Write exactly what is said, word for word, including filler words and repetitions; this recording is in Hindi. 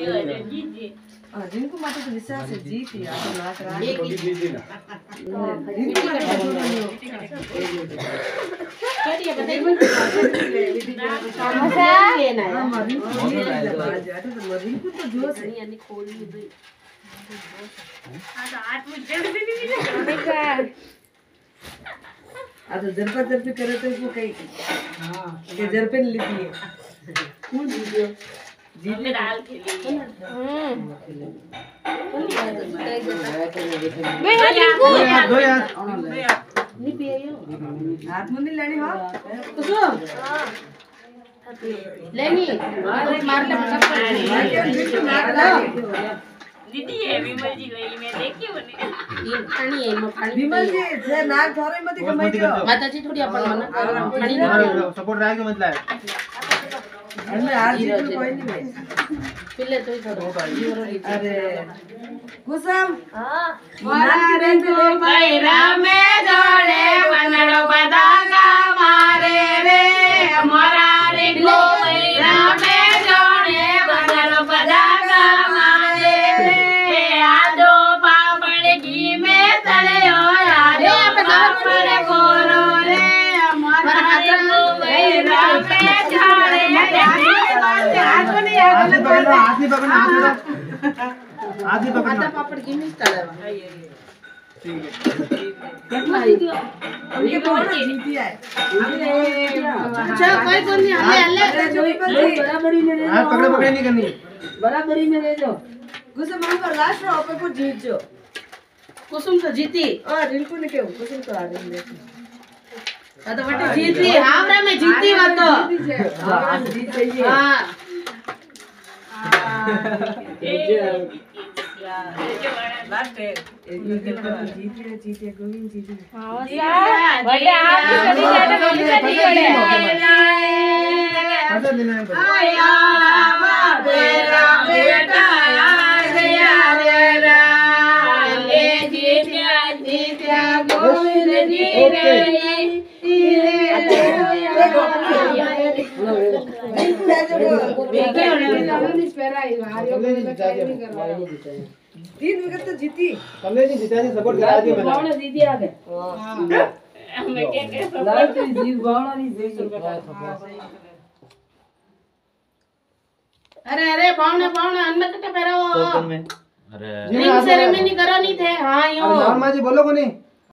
हां जिनको माटे तो विश्वास है जीत ही आ तो लाख रात एक ही जीत ना जिनको माटे तो क्या बताइए समोसा लेना है हां मरी जाते तो मरी को तो जोश है यानी खोल नहीं दे हां तो आठ में जल्दी नहीं का आ तो जरपा जरपी करे तो इसको कहीं हां ये जरपे नहीं लेती है कौन वीडियो जीतने डाल खेली हम्म दो यार नहीं पियो हाथ में नहीं लेनी हो कुसुम लेनी मार ले मार ले दीदी है विमल जी गई मैं देखी बने ये पानी है मैं पानी विमल जी जे नाक थोरे मत कमाई जो माता जी थोड़ी अपन मन पानी सपोर्ट रहा के मतलब अरे आज जी कोई नहीं भाई पिले तो थोड़ा अरे कुसुम हां मारे तो बैरा में जोड़े बनड़ो बदागा मारे रे मोरा रे को बैरा में जोड़े बनड़ो बदागा मारे रे आजो पापड़ घी में तले हो आजो पापड़ गोरो रे मोरा रे को बैरा में जोड़े हाथ नहीं हाथ पकड़ो हाथ नहीं पकड़ना हाथ नहीं पकड़ना आधा पापड़ की मिस तलेवा ठीक है कितना दीदी हमने कौन जीती है अच्छा कोई तो नहीं हमें हल्ले बराबरी में रह हां पकड़े पकड़े नहीं करनी बराबरी में रह जाओ कुसुम हम पर लास्ट रो पे को जीत जो कुसुम तो जीती हां रिंकू ने क्यों कुसुम तो आ रही है हां तो बटे जीती हमरा में जीती हो तो हां जीत चाहिए हां बात है जीते जीते गोविंद जीते हां बड़े आप भी चली जाते गोविंद जी बड़े पता देना है आया मेरा बेटा आ गया रे ले जीते जीते गोविंद जी रे तीन विकेट तो जीती हमने नहीं जीता जी सपोर्ट करा दिया मैंने बावड़ा जीती आगे हां मैं क्या क्या लाइव तो जीत बावड़ा नहीं जीत अरे अरे बावने बावने अन्न कटे पेराओ अरे रिंग सेरेमनी करो नहीं थे हां यो नॉर्मल जी बोलो को नहीं